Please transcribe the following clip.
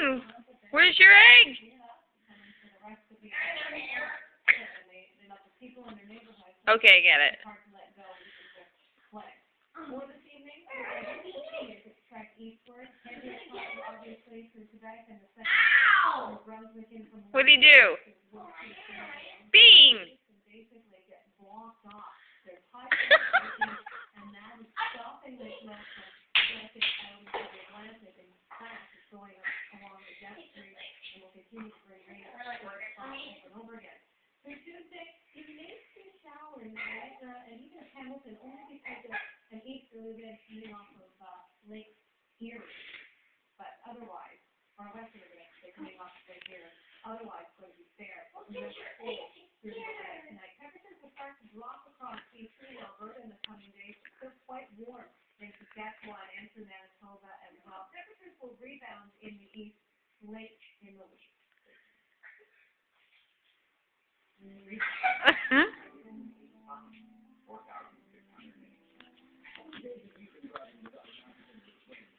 Bing! Where's your egg? Okay, I get it. Ow! What do you do? Bing!